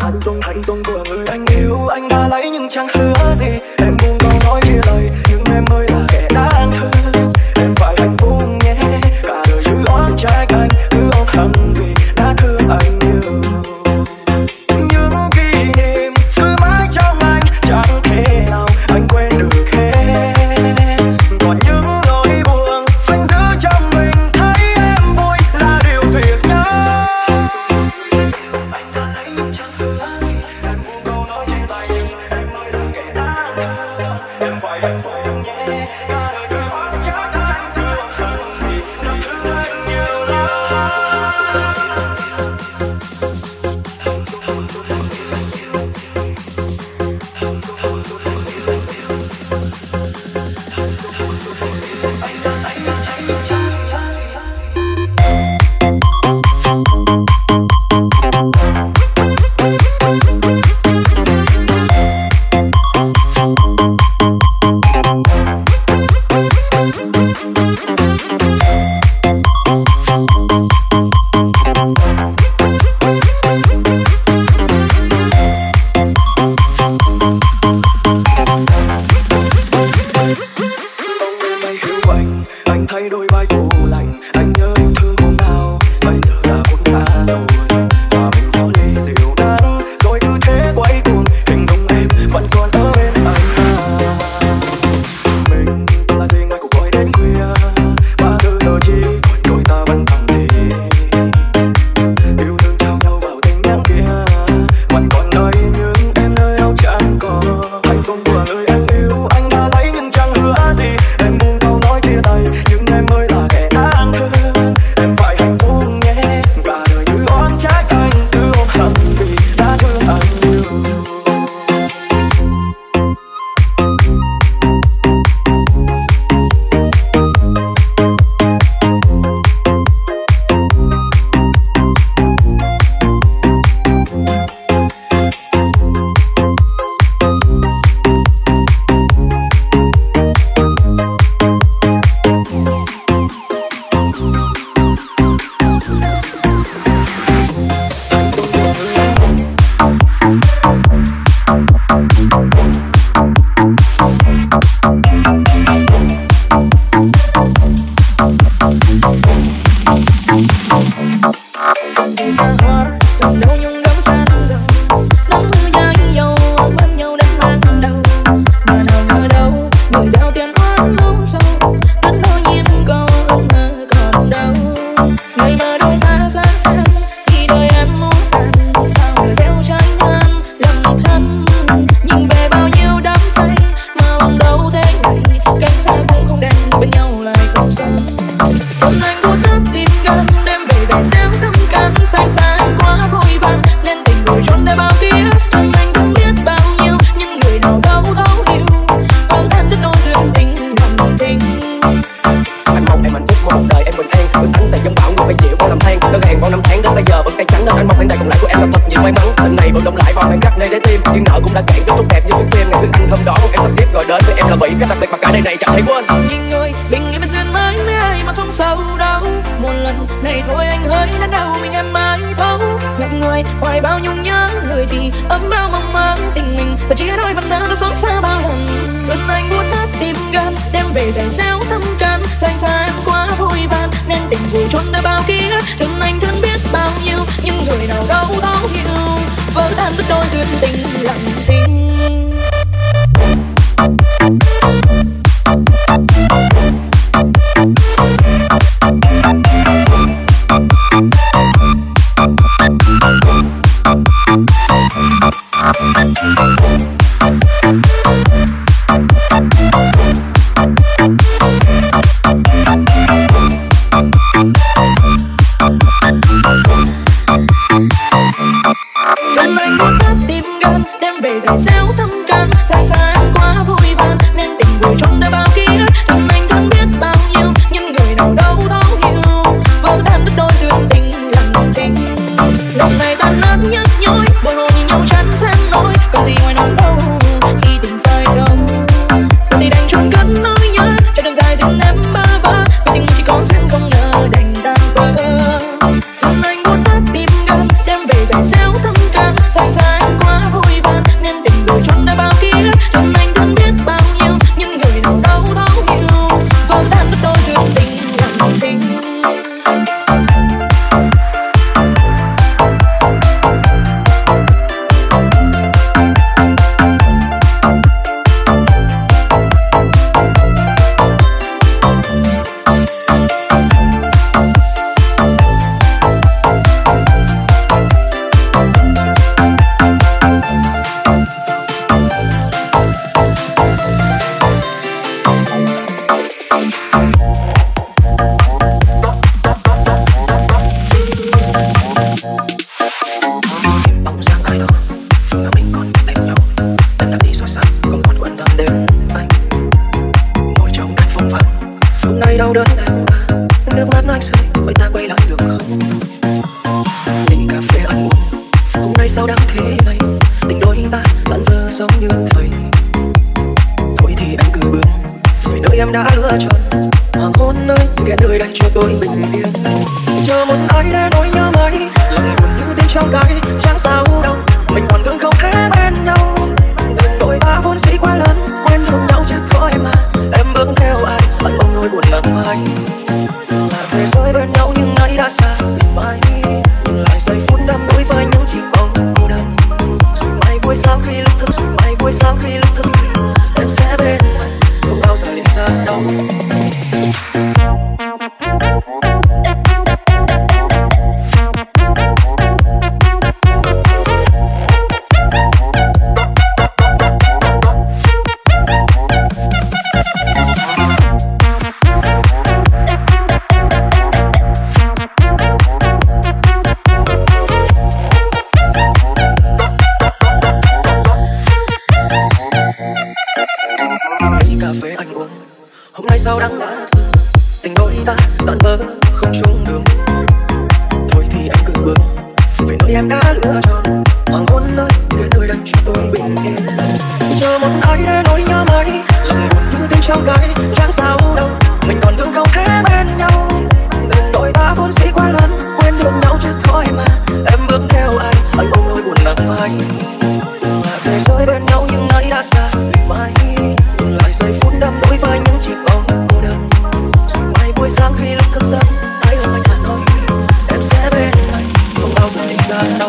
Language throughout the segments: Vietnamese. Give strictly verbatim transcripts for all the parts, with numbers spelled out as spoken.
Thanh xuân thanh xuân của người anh yêu anh đã lấy nhưng chẳng hứa gì. Em buông câu nói chia lời nhưng em mới là kẻ đáng thương. Em phải hạnh phúc nhé, cả đời cứ oán trách anh, cứ ôm hận vì đã thương anh nhiều. Những kỷ niệm cứ mãi trong anh, chẳng thể nào anh quên được hết. Còn những nỗi buồn anh giữ trong mình, thấy em vui là điều tuyệt nhất. Anh đã lấy nhưng chẳng hứa gì. Em buông câu nói chia tay nhưng em mới là kẻ đáng thương. Em phải hạnh phúc nhé, cả đời cứ oán trách anh, cứ ôm hận vì đã thương anh nhiều lắm. Anh thay đôi vai cô lạnh, anh nhớ yêu thương hôm nào, bây giờ đã buồn xa rồi. Và mình có ly rượu đắng, rồi cứ thế quay cuồng, hình dung em vẫn còn ở bên anh. Mình tôi là gì ngoài cuộc gọi đến khuya, ba thứ giờ chỉ còn đôi ta vẫn thầm thì yêu thương trao nhau vào tình nhắn kia, vẫn còn nơi nhưng em nơi đâu chẳng có. Thanh xuân của người em yêu anh đã lấy nhưng chẳng hứa gì. Em buông câu nói chia tay nhưng em mới là kẻ đáng thương. Em phải hạnh phúc nhé, cả đời cứ oán trách anh, cứ ôm hận vì đã thương anh nhiều. Cái đặc biệt mà cả đời này chẳng thấy quên. Nhìn người bình yên bên duyên mới với ai mà không sâu đâu. Một lần này thôi anh hơi đắn đau mình em mãi thấu. Gặp người hoài bao nhung nhớ, người thì ấm bao mong mơ. Tình mình giờ chia đôi bằng ta đã xót xa bao lần. Cơn anh muốn thắt tim gan, đem về giải xéo tâm can. Xanh xa em quá vui vàn nên tình vùi chôn đã bao ký ức. Thương anh thương biết bao nhiêu nhưng người nào đâu thấu hiểu. Vỡ tan đứt đôi duyên tình lặng thinh. Cơn anh muốn thắt tim gan, đem về giải xéo tâm can. Xa xa em quá vui vàn nên tình vùi chôn đã bao ký ức. Thương anh thương biết bao nhiêu nhưng người nào đâu thấu hiểu. Vỡ tan đứt đôi duyên tình lặng thinh. Lòng này tan nát nhức nhối, bồi hồi nhìn nhau chán xem nói. Còn gì ngoài nỗi đau khi tình phai dấu. Giờ thì đành chôn cất nỗi nhớ cho đường dài dừng em bơ vơ. Vì tình chỉ có duyên không ngờ đành tan vỡ. Thương anh muốn thắt tim gan, đem về giải xéo tâm can. Xa xa sao đắng thế này, tình đôi ta lặn vơ giống như vậy. Thôi thì anh cứ bước về nơi em đã lựa chọn, hoàng hôn nơi ghé nơi đây cho tôi bình yên. Chờ một ai để nỗi nhớ mãi, lòng buồn như tiếng trong gáy, chẳng sao đâu mình còn thương không thể bên nhau. Tình đôi ta vốn dĩ quá lớn, quen cùng nhau chắc khỏi mà em bước theo ai, anh ôm nỗi buồn nặng vai. Và về rồi bên nhau nhưng nay đã xa mãi, lại giây phút đắm đuối với những chiếc bóng cô đơn. Rồi mai buổi sáng khi lúc thức, rồi mai buổi sáng khi lúc thức em sẽ bên anh, không bao giờ liền xa đâu. Sao đắng đã thương, tình đôi ta tàn bơ không chung đường. Thôi thì anh cứ bước về nơi em đã lựa chọn, hoàng hôn nơi ghé nơi đây cho tôi bình yên. Chờ một ai để nỗi nhớ mãi, lòng buồn như tiếng trong gáy, chẳng sao đâu mình còn thương không thể bên nhau. Tình đôi ta vốn dĩ quá lớn, quen được nhau chắc khỏi mà em bước theo ai, anh ôm nỗi buồn nặng vai. Và về rồi bên nhau nhưng nay đã xa mãi, lại giây phút đắm đuối với những chiếc bóng cô đơn. Rồi mai buổi sáng khi lúc thức giấc ai ôm anh Hà Nội, em sẽ bên anh, không bao giờ định ra đâu.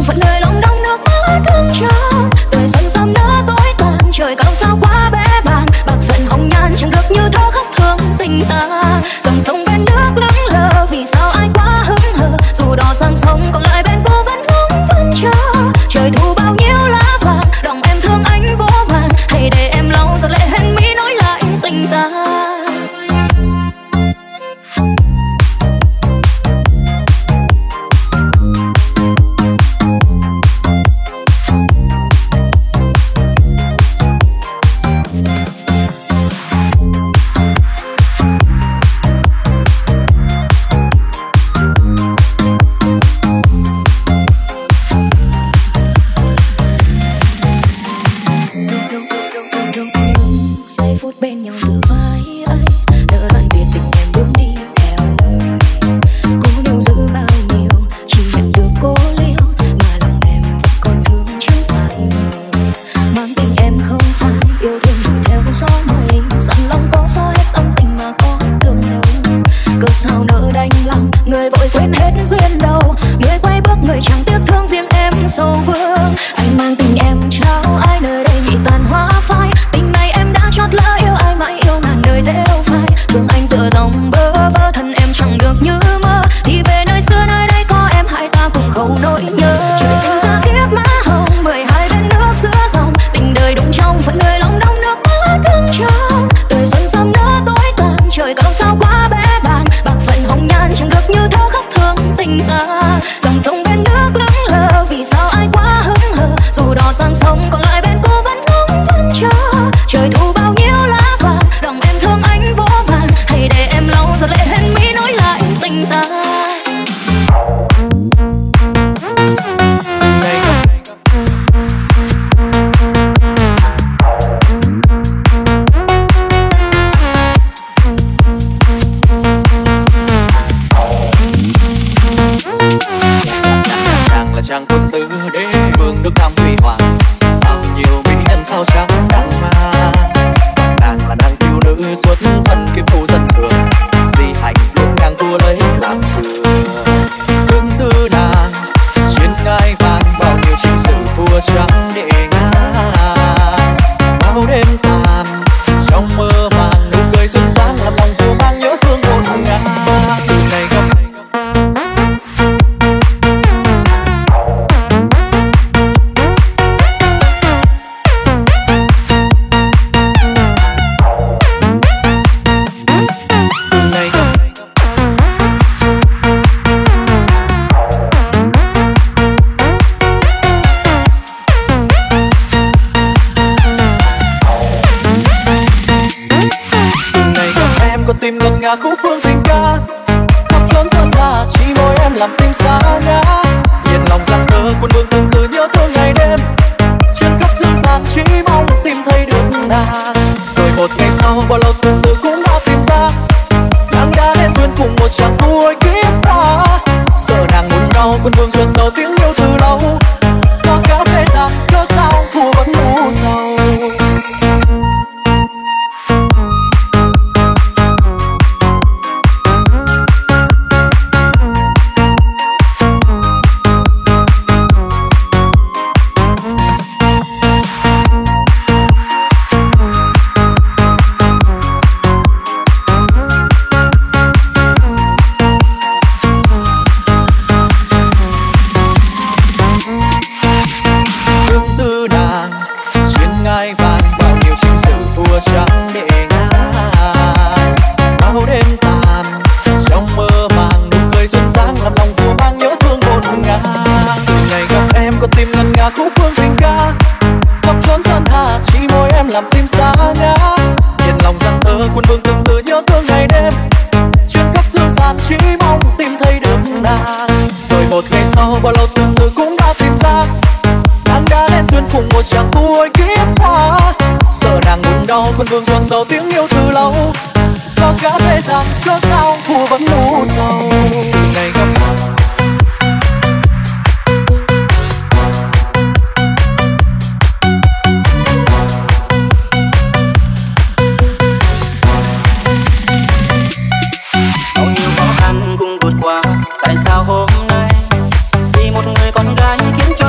phận đời lòng đong nước mắt thương chờ. Tuổi xuân sớm nỡ tối tàn, trời cao sao quá bé bàng. Bạc phận hồng nhan chẳng được như thơ khóc thương tình ta. Dòng sông bên nước lững lờ, vì sao ai quá hững hờ. Dù đò sang sông còn lại bên cô vẫn ngóng vẫn chờ. Trời thu bao nhiêu lá vàng, lòng em thương anh vô vàn. Hãy để em lau giọt lệ hên mi nói lại tình ta. Khúc phương tình ca khắp chốn sơn hà, chỉ môi em làm tim xa ngã. Nhiệt lòng rằng tơ quân vương từng từ nhớ thương ngày đêm, chuyến khắp dương gian chỉ mong tìm thấy được nàng. Rồi một ngày sau bao lâu từng từ cũng đã tìm ra, nàng đã đến duyên cùng một chàng phu ôi kiếp hoa. Sợ nàng buồn đau quân vương duyên sâu tiếng yêu từ lâu, có cả thế gian cớ sao phu vẫn u sầu. Khúc phương tình ca khắp chốn sơn hà, chỉ môi em làm tim xa ngã. Nhiệt lòng rằng tơ quân vương từng từ nhớ thương ngày đêm, chuyến khắp dương gian chỉ mong tìm thấy được nàng. Rồi một ngày sau bao lâu từng từ cũng đã tìm ra, nàng đã đến duyên cùng một chàng phu ôi kiếp hoa. Sợ nàng buồn đau quân vương dồn sâu tiếng yêu từ lâu, có cả thế gian cớ sao phu vẫn u sầu. Ngày gặp tại sao hôm nay vì một người con gái khiến cho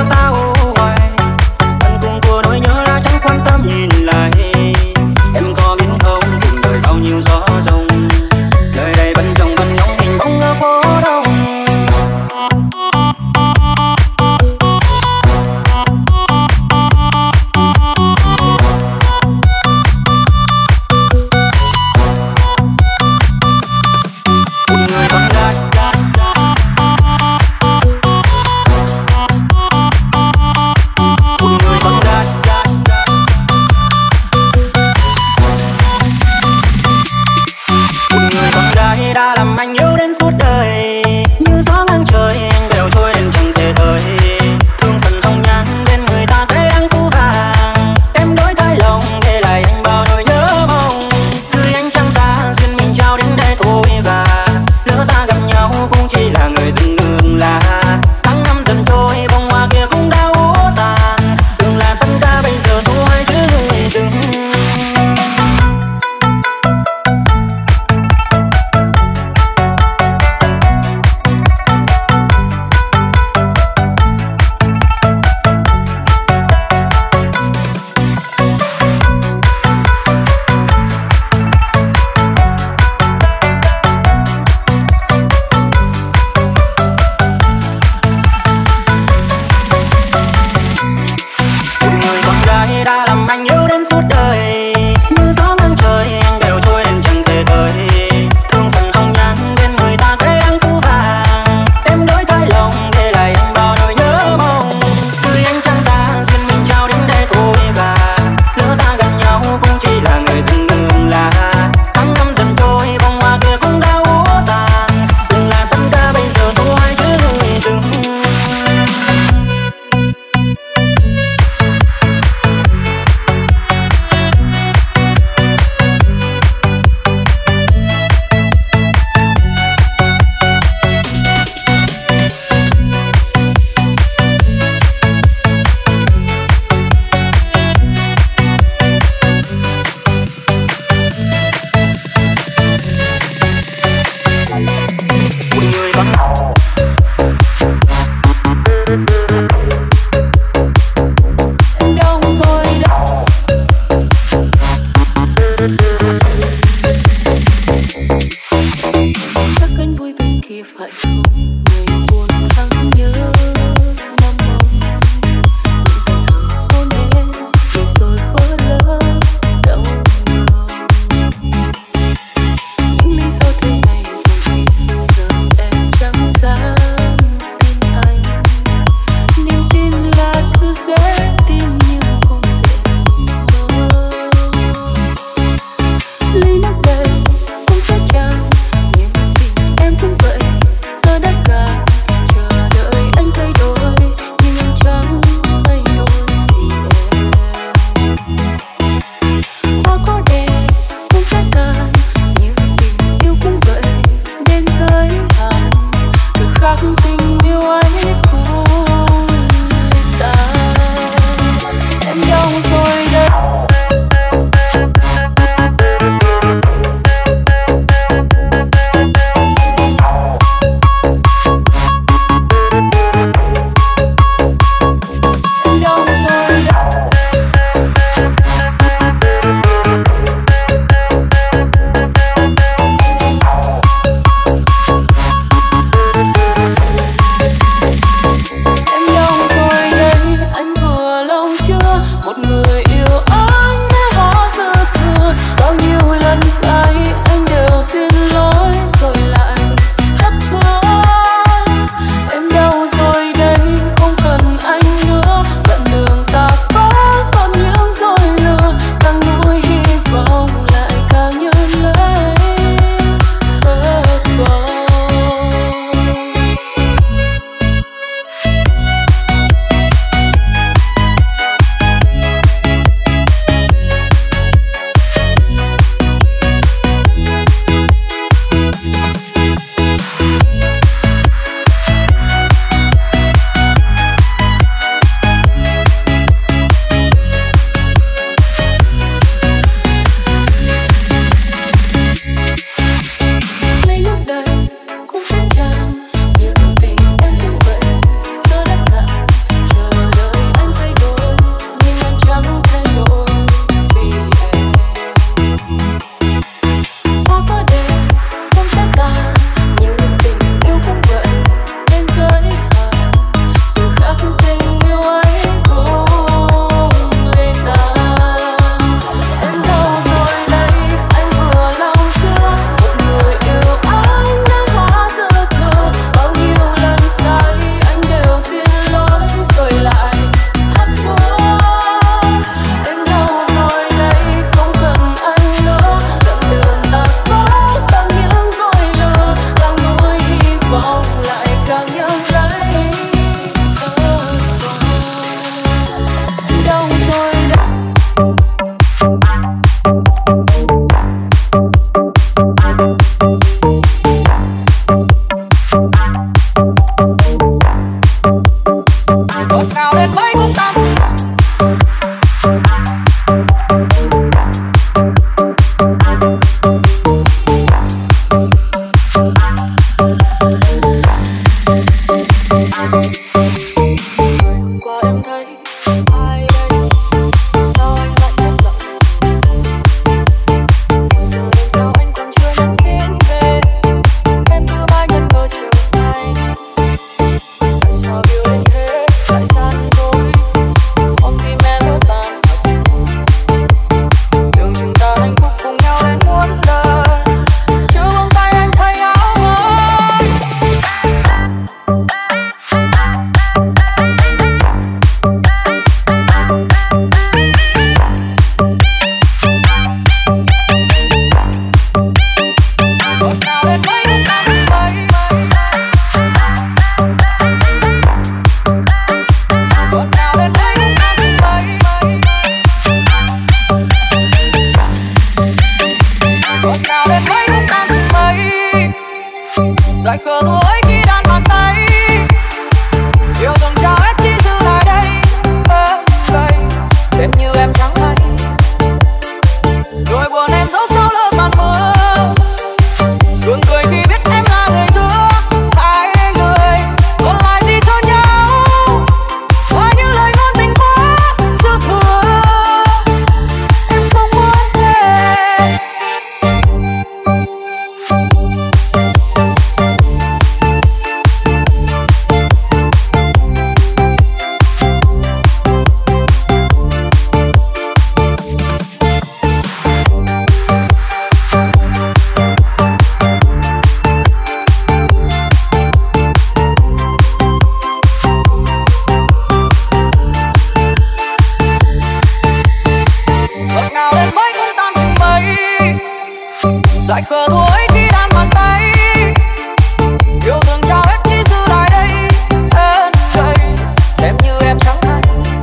lại khờ thôi khi đang bàn tay. Yêu thương trao hết chỉ giữ lại đây hết đây, xem như em chẳng hay.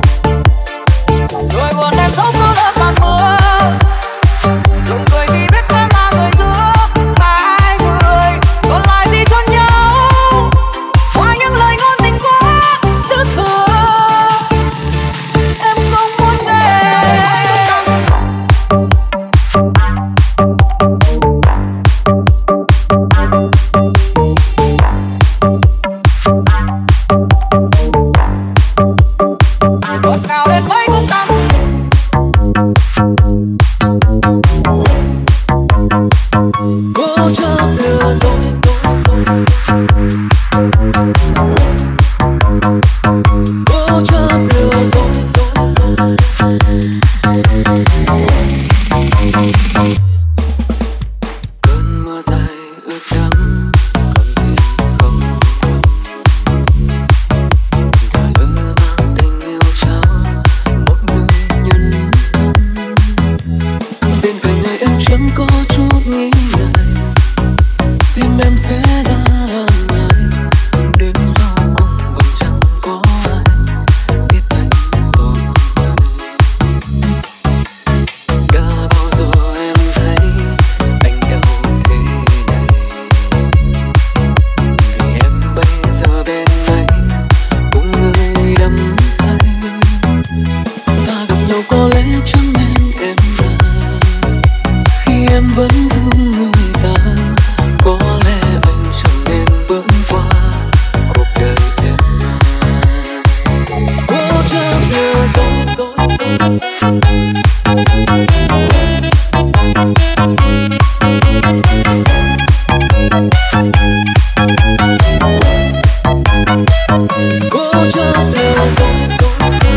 Nỗi buồn em gió số lớp màn mưa, nụ cười khi biết em là người giữa hai người. Còn lại gì cho nhau ngoài những lời ngon tình quá dư thừa. Em không muốn để ngọt ngào đến mấy cũng căng. Cố chấp lừa dối cố chấp lừa dối. Cơn mưa dài ướt đẫm con tim không đã lỡ mang tình yêu trao một người nhân tâm. Bên cạnh này em chẳng có chút nghĩ ngại, tim em sẽ ra làm ngại. Đến sau cùng vẫn chẳng có ai biết anh tồn tại. Đã bao giờ em thấy anh đau thế này, vì em bây giờ bên anh cùng người đắm say. Ta gặp nhau có lẽ chẳng nên em là khi em vẫn thương người ta. Có lẽ anh chẳng nên bước qua cuộc đời em. Cố chấp lừa dối tôi cố chấp lừa dối tôi.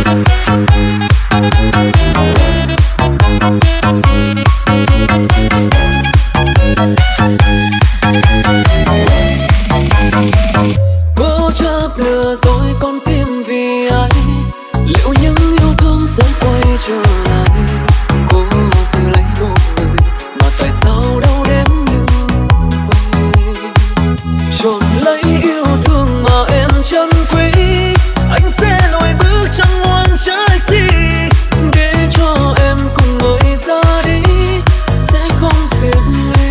Cố chấp lừa dối con tim vì ai, liệu những yêu thương sẽ quay trở lại. Cố giữ lấy một người mà tại sao đau đến như vậy. Trộn lấy yêu thương mà em chân quý, anh sẽ lùi bước chẳng ngoan trái gì. Để cho em cùng người ra đi sẽ không phiền ly.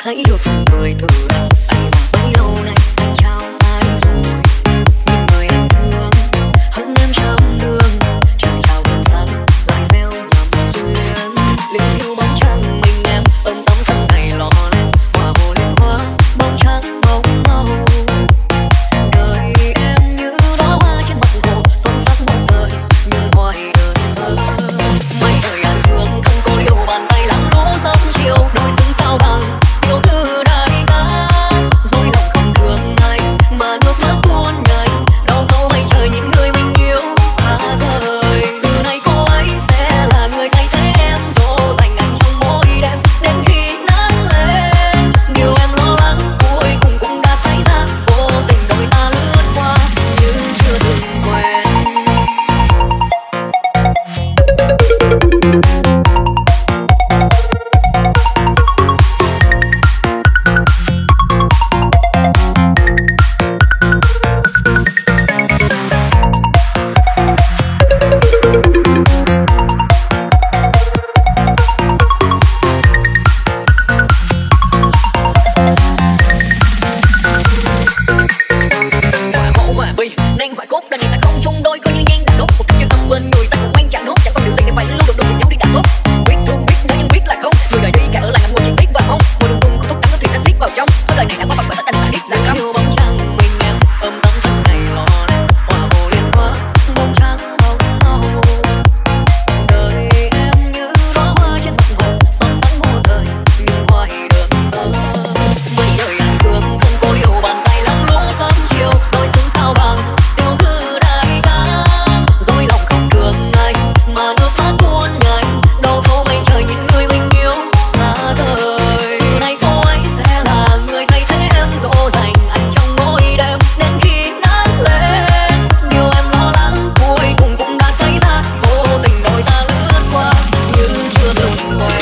thấy được người từ đây. Anh mà bấy lâu nay anh trao ai rồi, nhưng người anh thương hận em trong đường. Trời chào vườn xanh lại gieo nhầm duyên, linh thiêu bóng trăng mình em ôm tấm thân này lò lên hòa hồ liên hoa bóng trắng bóng màu. Đời em như đóa hoa trên mặt hồ son sắc một thời nhưng hoài đơn sơ. Mấy đời anh thương thân cô yêu bàn tay lắm lũ sớm chiều đôi xứng sao bằng yêu thư đại ca. Rồi lòng không thương ai mà nước mắt tuôn nhảy đau thấu mây trời nhìn người mình yêu xa rời. Từ nay cô ấy sẽ là người thay thế em dỗ dành anh trong mỗi đêm đến khi nắng lên. Điều em lo lắng cuối cùng cũng đã xảy ra, vô tình đôi ta lướt qua như chưa từng quen. Hòa hậu hòa bi nên hoài cốt đời này ta không chung đôi, coi như nhang đã đốt một thứ như tâm bên người ta cùng quen chạm nốt. Chẳng còn điều gì để phải lưu được đôi nhau đi đã tốt. Biết thương biết nhớ nhưng biết là không, người đời đi cả ở lại ngậm ngùi chỉ tiếc và mong ngồi đùng đùng có thuốc đắng thuyền đã xiết vào trong. Có đời này đã qua bằng bởi tất anh phải biết rằng như bóng trăng mình em ôm tấm thân này lò lên hòa hồ liên hoa bóng trắng bóng màu. Đời em như đóa hoa trên mặt hồ son sắc một thời nhưng hoài đơn sơ. Mấy đời anh thương thân cô yêu bàn tay lắm lũ sớm chiều đôi xứng sao bằng yêu thư đại ca. Rồi lòng không thương ai mà nước mắt tuôn nhảy đau thấu mây trời nhìn người mình yêu xa rời. Từ nay cô ấy sẽ là người thay thế em dỗ dành anh trong mỗi đêm đến khi nắng lên. Điều em lo lắng cuối cùng cũng đã xảy ra, vô tình đôi ta lướt qua như chưa từng quen.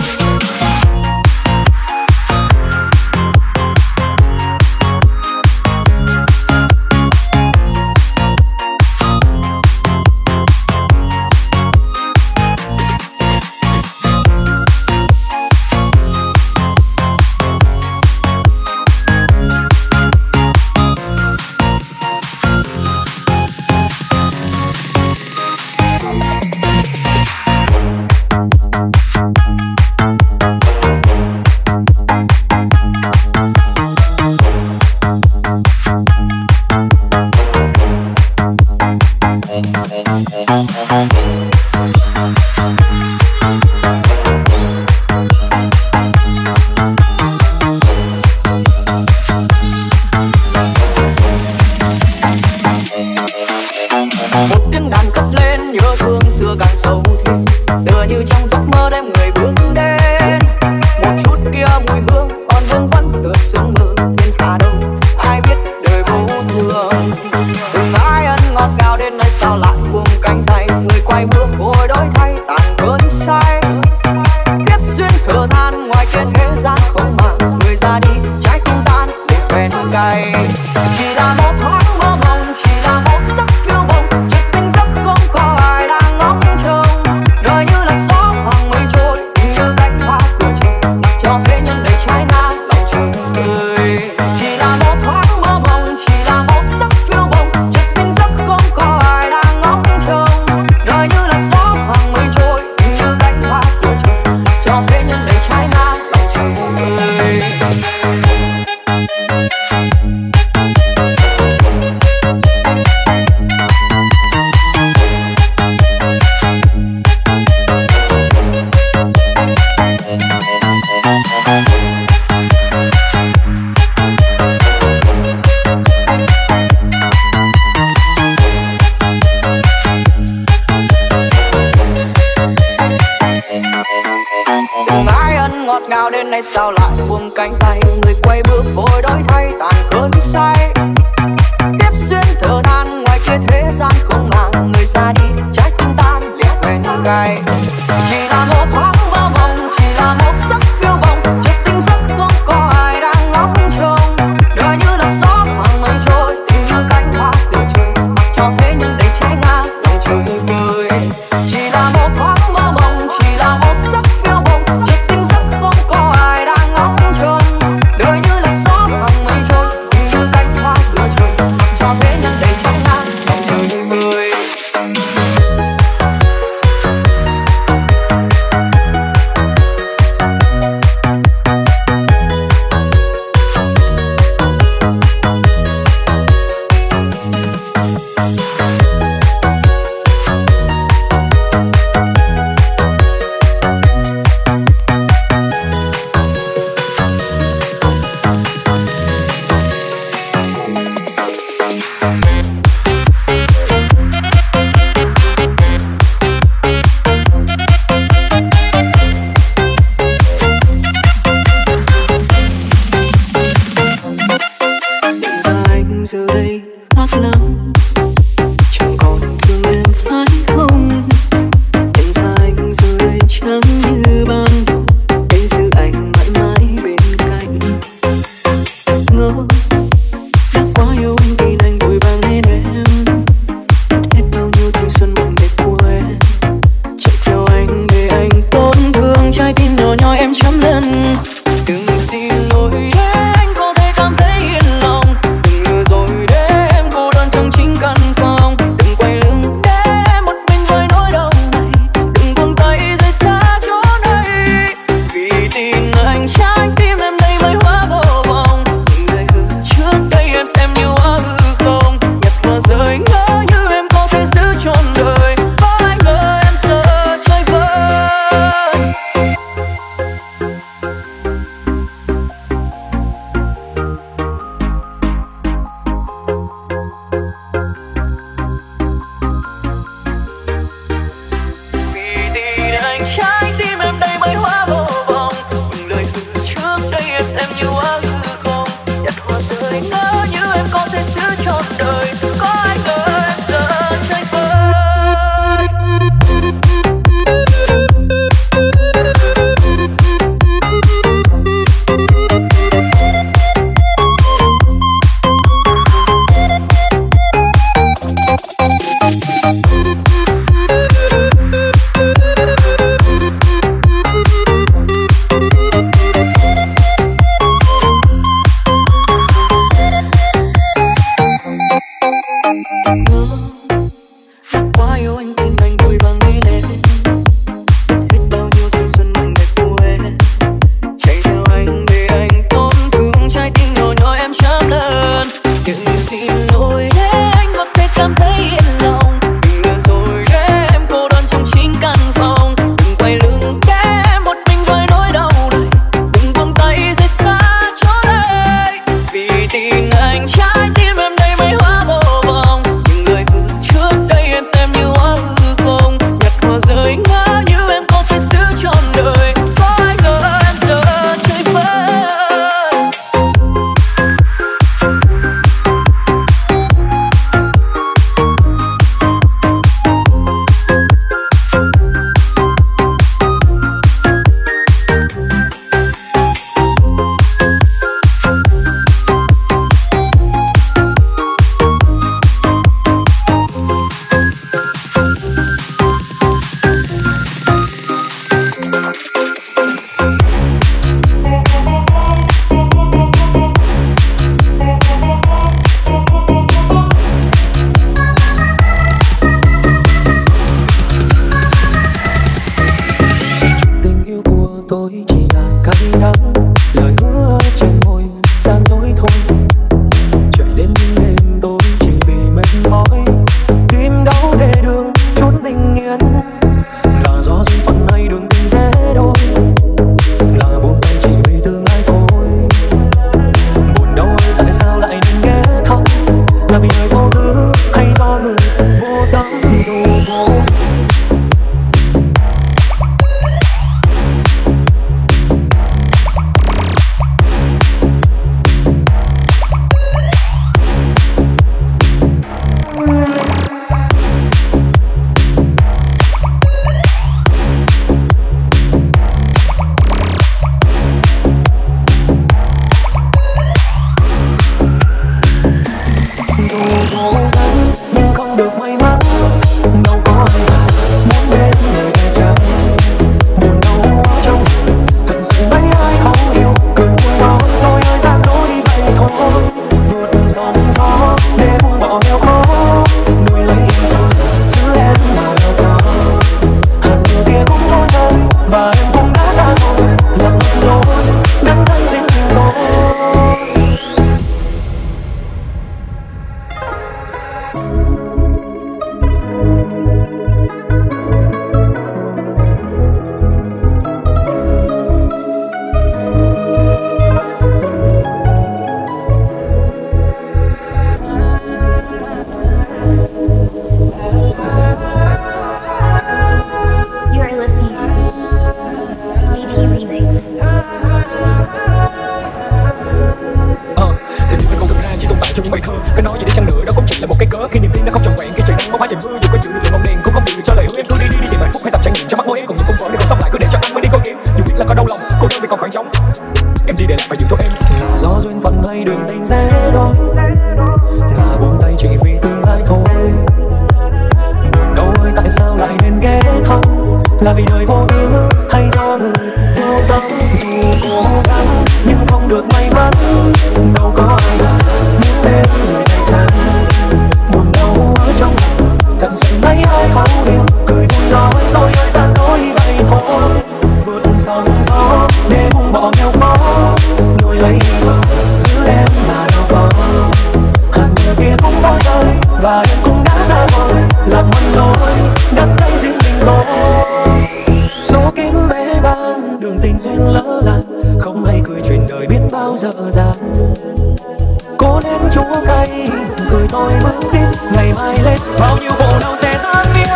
Một tiếng đàn cất lên nhớ thương xưa càng sâu thêm, tựa như trong giấc mơ đêm người bước đến. Một chút kia mùi hương còn vương vấn tựa sương mơ thiên hà đâu ai biết đời vô thường. Từng ai ân ngọt ngào đến nay sao lại buông cánh tay, người quay bước vội đổi thay tàn cơn say. Kiếp duyên thở than ngoài kia thế gian không màng, người ra đi trái tim tan để quen cay. Chỉ là một thoáng mơ mộng, chỉ là một giấc phiêu bồng, chợt tỉnh giấc không có ai đang ngóng trông. Đời như là gió thoảng mây trôi, như cánh hoa sửa chỉ cho thế nhân đầy trái ngang lòng trời người. Chỉ là một thoáng mơ mộng, chỉ là một giấc phiêu bồng, chợt tỉnh giấc không có ai đang ngóng trông. Đời như là gió thoảng mây trôi, như cánh hoa sửa chỉ cho thế nhân đầy trái ngang lòng trời người. Từng ai ân ngọt ngào đến nay sao lại buông cánh tay, người quay bước vội đổi thay tàn cơn say. Tiếp duyên thở than ngoài kia thế gian không màng, người ra đi trái tim tan liệt quen cay. Chỉ là một thoáng mơ mộng, chỉ là một giấc phiêu bồng, chợt tỉnh giấc không có ai đang ngóng trông. Đời như là gió thoảng mây trôi, tình như cánh hoa sửa trời cho thế nhân đầy trái ngang lòng trời vơi. Chỉ là một thoáng mơ mộng, chỉ là một giấc phiêu bồng, chợt tỉnh giấc không có ai đang ngóng trông. rồi để anh có thể cảm thấy yên lòng. Đừng lừa rồi để em cô đơn trong chính căn phòng. Đừng quay lưng để em một mình với nỗi đau này. Đừng buông tay rời xa chỗ này. Vì tin anh trái tim em đây mới hóa vô vọng. Những lời hứa trước đây em xem như quá hư không. Nhặt hoa rơi ngỡ như em có thể giữ trọn đời. Có ai ngờ em giờ chơi vơi. Vì tin anh trái tim em đây mới hóa vô vọng. Những lời hứa trước đây em xem như quá hư không. Nhặt hoa rơi ngỡ như em có thể giữ trọn đời. Có ai ngờ em giờ chơi vơi. Đã quá yêu anh tin anh vui và nghĩ đến. Biết bao nhiêu thanh xuân mình để quên. Chạy theo anh để anh tổn thương trái tim nhỏ nhỏ em chạm lên. Nhưng xin lỗi để anh có thể cảm thấy yên lòng. Đừng lừa rồi để em cô đơn trong chính căn phòng. Đừng quay lưng để em một mình với nỗi đau này. Đừng buông tay rời xa chỗ đây. Vì tin anh trái tim em đây mới hóa vô vọng. Những lời hứa trước đây em xem như quá hư không. Nhặt hoa rơi ngỡ như em có thể giữ trọn đời. Có ai ngờ em giờ chơi vơi. Tình yêu của tôi chỉ là cay đắng. Lời hứa trên môi gian dối thôi. Chạy đêm những đêm tôi chỉ vì mệt mỏi. Tìm đâu để đường chốn bình yên. Là do duyên phận hay đường tình dễ đôi. Là buông tay chỉ vì tương lai thôi. Buồn đau ơi tại sao lại nên ghé thăm. Là vì đời vô tư hay do người vô tâm dù vô. Dù cố gắng nhưng không được may mắn. Đâu có ai muốn đến người ta chẳng. Buồn đau ở trong thật sự mấy ai thấu hiểu. Cười vui đó tôi ơi gian dối vậy thôi. Vượt sóng gió để buông bỏ nghèo khó. Nuôi lấy hình phận chứ em mà đâu có. Hạt mưa kia cũng thôi rơi và em cũng đã xa rồi. Lặng lối đắm đắm riêng mình tôi. You are listening to bê tê Remix. Ờ, tình yêu con thực ra chỉ tồn tại trong những bài thơ. Cái nói gì đi chăng nữa đó cũng chỉ là một cái cớ. Khi niềm tin nó không trọn vẹn, khi trời nắng bóng phá trời mưa. Dù có chịu được lời ngọn đèn cũng không chịu được cho lời hứa em. Cứ đi đi đi tìm hạnh phúc hay tập trải nghiệm cho mắt môi em. Còn những cung vỡ để còn sống lại cứ để cho anh mới đi câu chuyện. Dù biết là có đau lòng, cô đơn vì còn khoảng trống. Em đi để lại phải giữ cho em. Là do duyên phận hay đường tình dễ đôi. Là buông tay chỉ vì tương lai thôi. Buồn đau ơi tại sao lại nên ghé thăm. Là vì đời vô tư hay do người vô tâm. Dù cố gắng nhưng không được được may mắn. Đâu có ai là muốn đến người này chẳng buồn đau ở trong lòng. Thật sự mấy ai thấu hiểu, cười vui nói tôi ơi gian dối vậy thôi. Vượt sóng gió để buông bỏ nghèo khó, nuôi lấy hy vọng giữ em mà đâu có. Hàng người kia cũng tôi rơi và em cũng đã ra rồi, làm mất lối đắm đáy riêng mình tôi. Số kín bế ban đường tình duyên lỡ làng, không hay cười chuyện đời biết bao giờ dàng. Cố lên chúa cay cười tôi bước tiếp, ngày mai lên bao nhiêu khổ đau sẽ tan biến.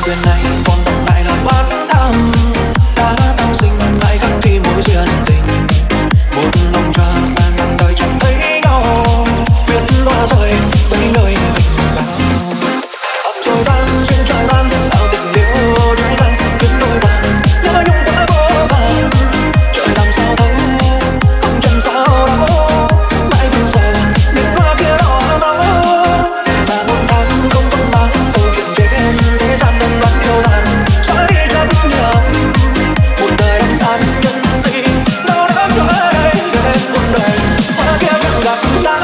quyền này còn đọc lại lời oán thầm đã tâm sinh lại khắc ghi mối duyên tình. Một lòng chờ ta ngàn đời chẳng thấy nhau, biết loa rơi với nơi mình vào. Ấp trời ban duyên trời ban tạo tình yêu trái ngang khiến đôi ta nhớ nhung quá vô vàn. Trời làm sao thấu không chân sao đâu, mãi vương sầu biết hoa kia đỏ máu. Mà một tháng không công bằng câu chuyện trên thế gian đơn đoán yêu đàn xoáy chấp nhầm một đời đắng than nhân sinh đâu đã cho đây đến một đời hoa kia chẳng gặp ta.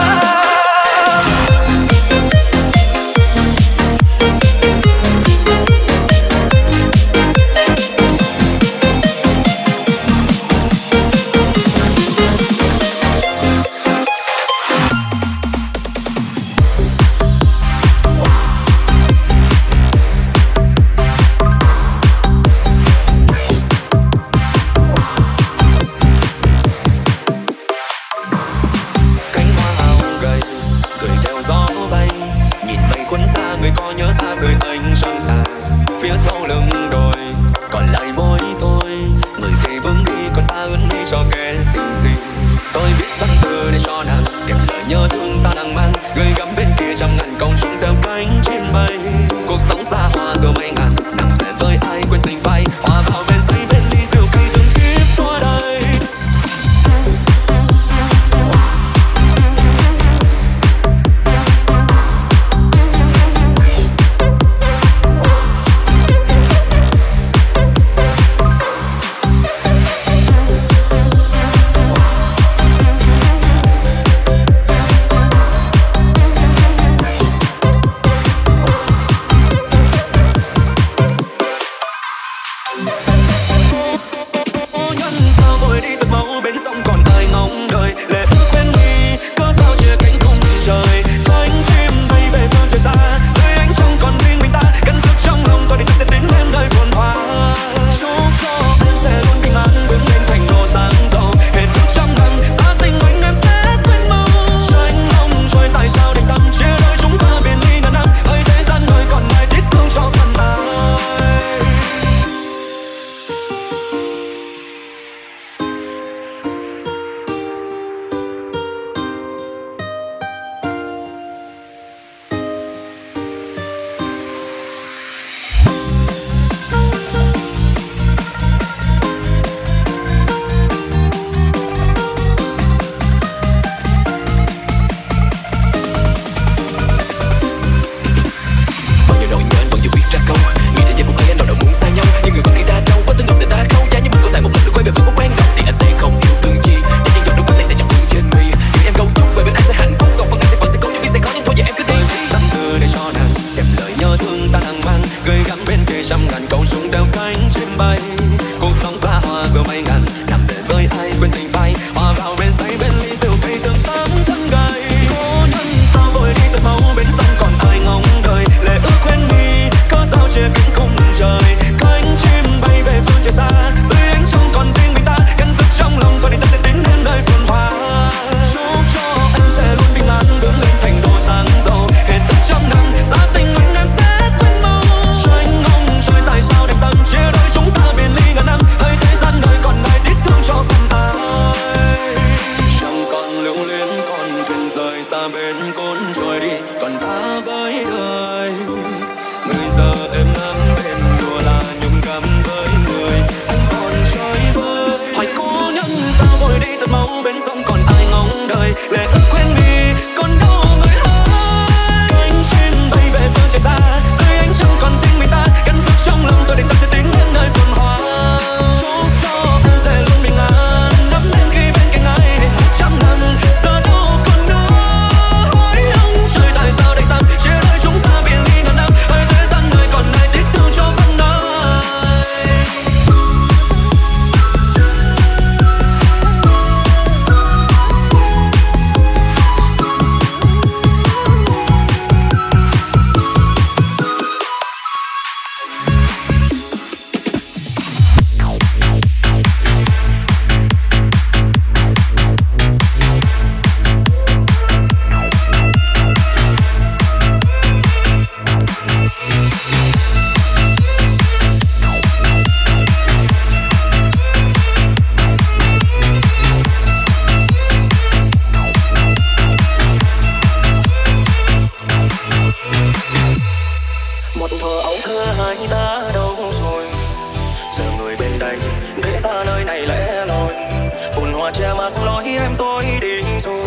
một thuở ấu thơ hai ta đâu rồi, giờ người bên đây để ta nơi này lẻ loi, phồn hoa che mắt lối em tôi đi rồi.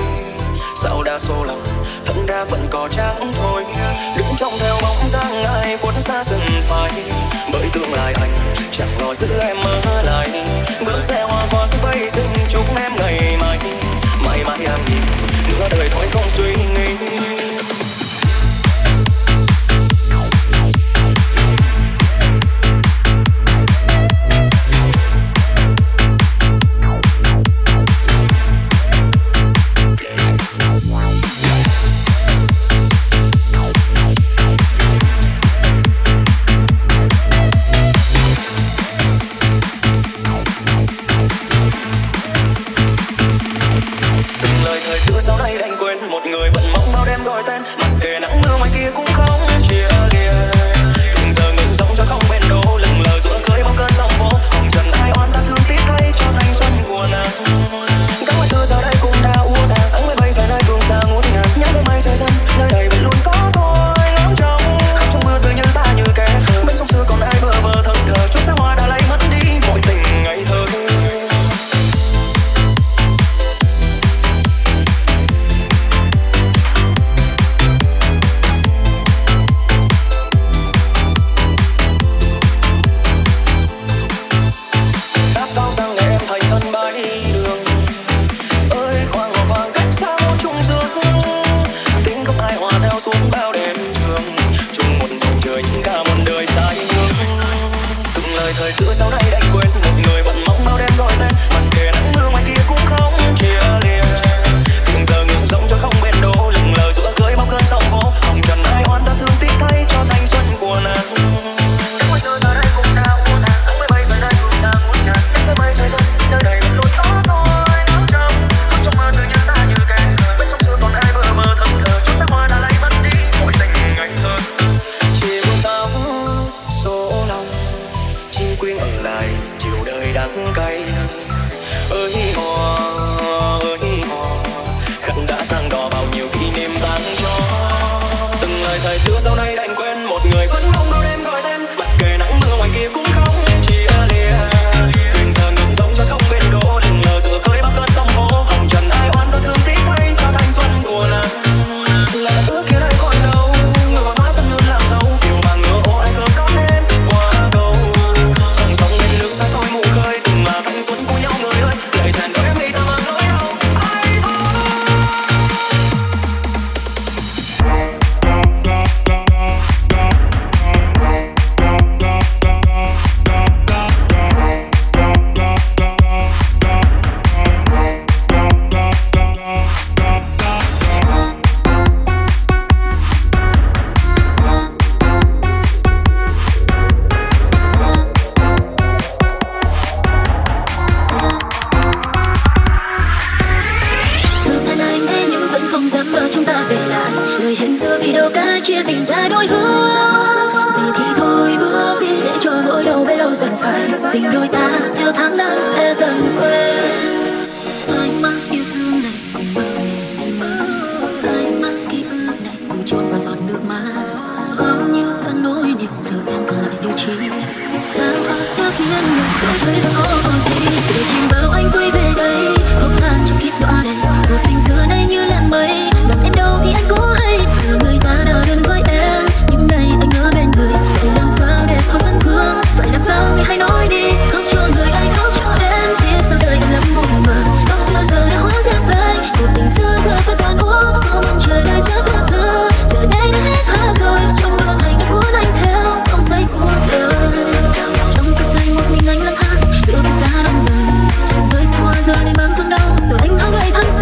Sao đa số lòng thật ra vẫn có trắng thôi, đứng trong theo bóng dáng ai cuốn xa dần phai, bởi tương lai anh chẳng lo giữ em ở lại. Bước xe hoa vót vây rừng chúc em ngày mai, mãi mãi em nhìn nửa đời thôi không suy nghĩ. Giờ này mang thương đau, tuổi anh không ngày tháng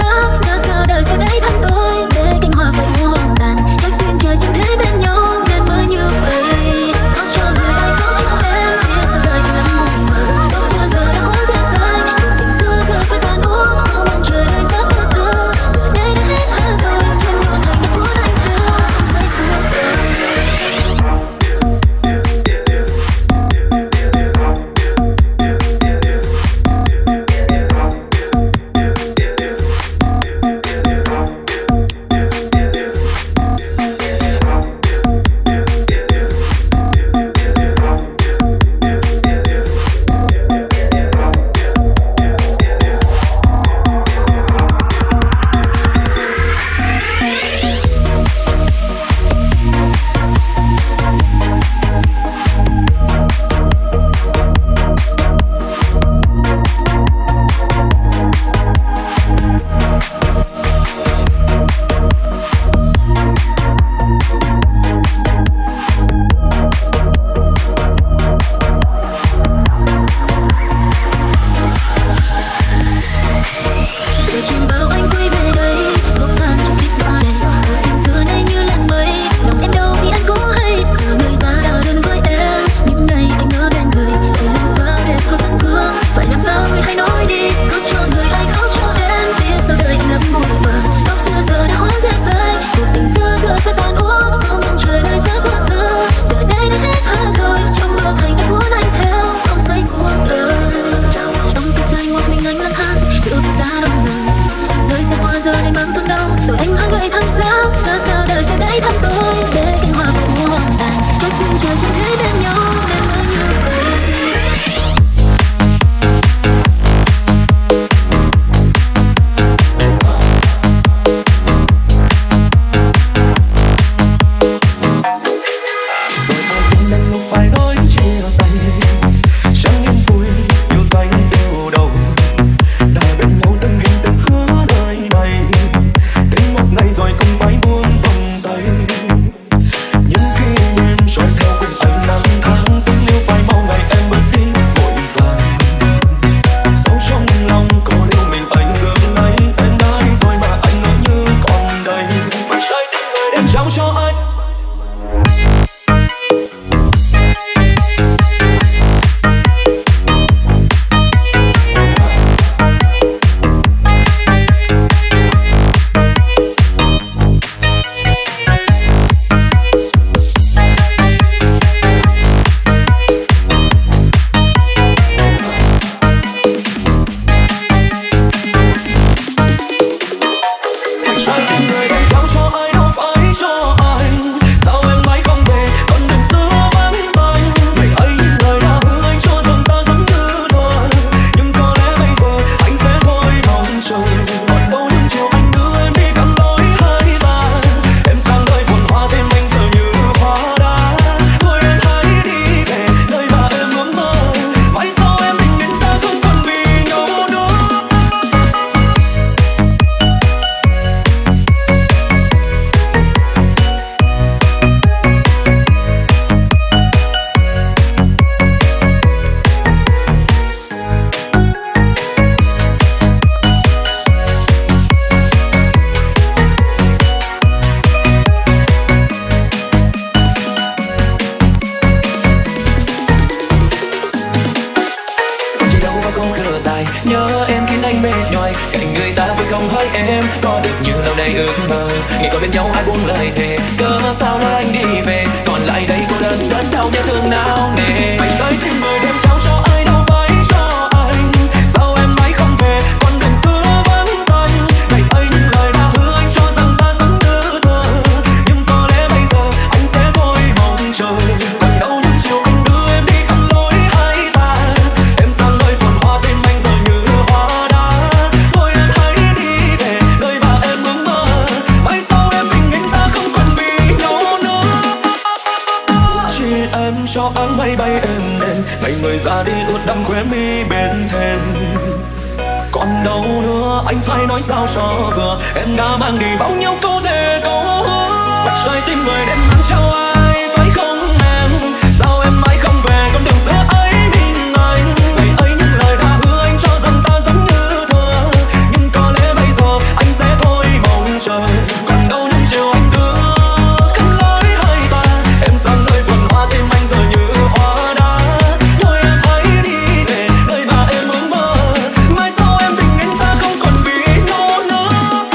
lòng hỡi em có được như lâu nay ước mơ. Ngày còn bên nhau ai buông lời thề, cớ sao lỡ anh đi về, còn lại đây cô đơn đớn đau nhớ thương não nề. Phải rơi tìm người đem sao cho ai đâu phải cho anh, sao em mãi không về con đường xưa vắng tanh. Ngày ấy những lời đã hứa anh cho rằng ta sống như thơ, nhưng có lẽ bây giờ anh sẽ thôi mong chờ. Còn đâu những chiều anh đưa em đi khắp lối hai ta, em sang nơi phồn hoa tim anh giờ như hoa đá. Thôi em hãy đi về nơi mà em ước mơ, mai sau em mình anh ta không còn vì nhau nữa. Chỉ em cho áng mây bay êm đềm, ngày người ra đi ướt đẫm khóe mi bên thềm. Còn đâu nữa anh phải nói sao cho vừa, em đã mang đi bao nhiêu câu thề câu hứa. Vạch rơi tim người đem mang cho ai phải không em, sao em mãi không về con đường xưa ấy mình anh. Ngày ấy những lời đã hứa anh cho rằng ta giống như thơ, nhưng có lẽ bây giờ anh sẽ thôi mong chờ. Còn đâu những chiều anh đưa khắp lối hai ta, em sang nơi phồn hoa tim anh giờ như hoa đá. Thôi em hãy đi về nơi mà em ước mơ, mai sau em tình anh ta không còn vì nhau nữa.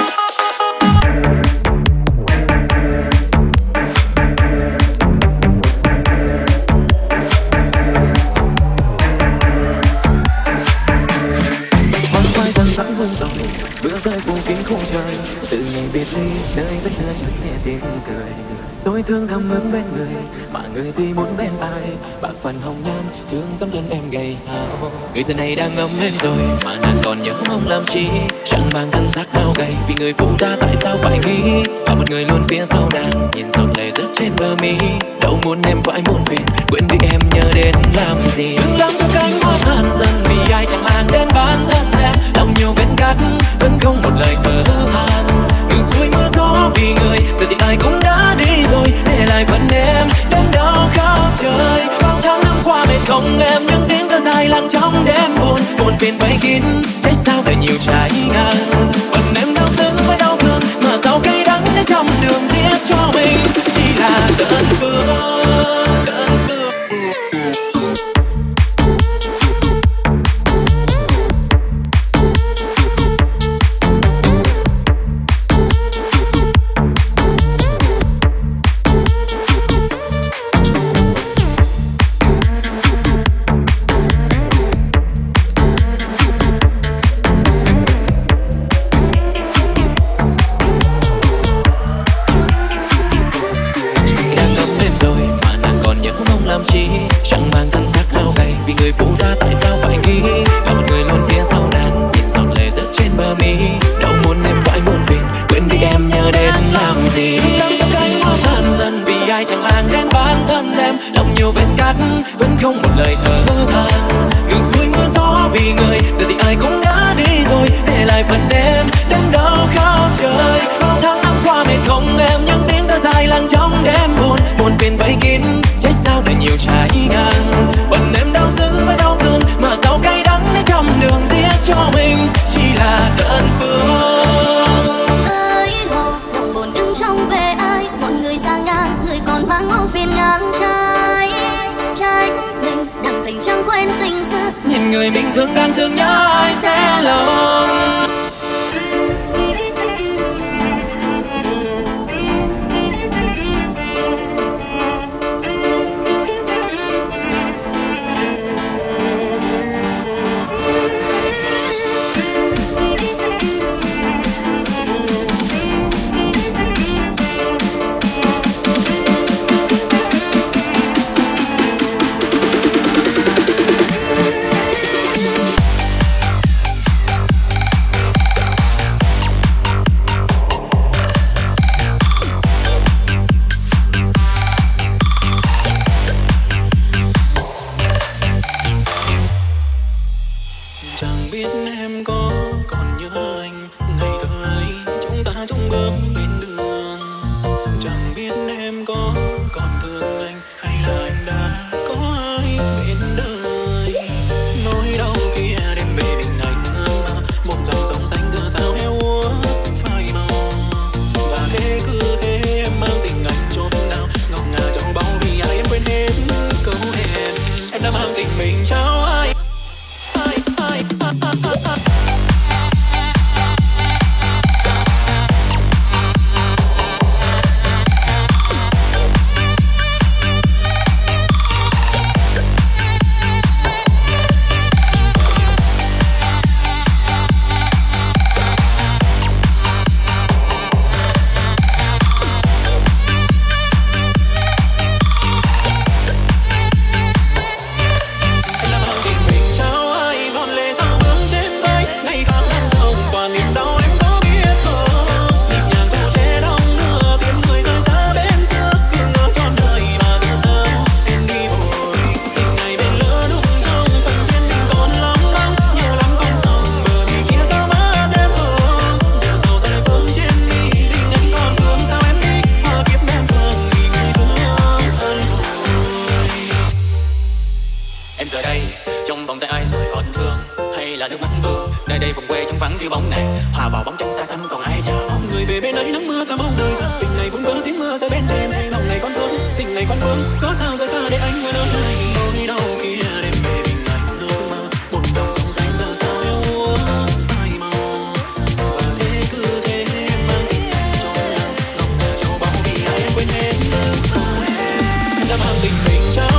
Hoàng quay dần dẫm hương rồi, mưa rơi phủ kín khung trời. Từ ngày biệt ly, nơi vẫn chưa chợt nghe tiếng cười. Tôi thương thầm hướng bên người, mà người thì muốn bên ai. Bạc phần hồng nhan, thương tấm chân em gầy hao. Người giờ này đang ngấm lên rồi, mà nàng còn nhớ mong làm chi. Chẳng mang thân xác hao gầy, vì người phụ ta tại sao phải nghĩ là một người luôn phía sau nàng. Nhìn giọt lệ rớt trên bờ mi, đâu muốn em phải muôn phiền, quên đi em nhớ đến làm gì. Đừng lắm cho cánh hoa tàn dần, vì ai chẳng mang đến bản thân em. Lòng nhiều vết cắt, vẫn không một lời thở than. Đường xuôi mưa gió vì người, giờ thì ai cũng đã đi rồi, để lại phần em đến đó khắp trời. Bao tháng năm qua bên không em, những tiếng thở dài lặng trong đêm buồn. Buồn phiền vây kín, trách sao đời nhiều trái ngang. Phần em đau đớn với đau thương, mà sao cay đắng để trong đường tiếc cho mình chỉ là đơn phương, đơn phương. Chẳng mang thân xác hao gầy, vì người phụ ta tại sao phải nghĩ là một người luôn phía sau nàng. Nhìn giọt lệ rớt trên bờ mi, đâu muốn em phải muôn phiền, quên đi em nhớ đến làm gì. Đang trong cánh hoa tàn dần, vì ai chẳng mang đến bản thân em. Lòng nhiều vết cắt, vẫn không một lời thở than. Đường xuôi mưa gió vì người, giờ thì ai cũng đã đi rồi, để lại phần em đến đâu khắp trời. Bao tháng năm qua mệt không em, những tiếng thở dài lặng trong đêm buồn. Buồn phiền vây kín, trách sao đời nhiều trái ngang. Phần em đau dưng với đau thương, mà sao cay đắng để trong đường tiếc cho mình chỉ là đơn phương. Ơi hồ đồng buồn đứng trông về ai, mọi người xa ngang, người còn mang âu phiền ngang trái. Tránh mình đặng tình chẳng quên tình xưa, nhìn người mình thương đang thương nhớ ai sẽ lòng. là nước mắt vương. Nơi đây vùng quê trong vắng thiếu bóng nàng, hòa vào bóng trăng xa xăm còn ai chờ. Mong người về bên ấy nắng mưa ta mong đời giờ. Tình này vun vỡ tiếng mưa rơi bên thềm, lòng này con thương, tình này con vương. Có sao rời xa để anh quên ơn này. Nỗi đau kia đêm về bình anh ước mơ, một dòng sông xanh giờ sao yêu úa phai màu. Và thế cứ thế mang tình anh cho nàng, lòng ta châu báu vì ai em quên hết. Oh, em đã mang tình mình trao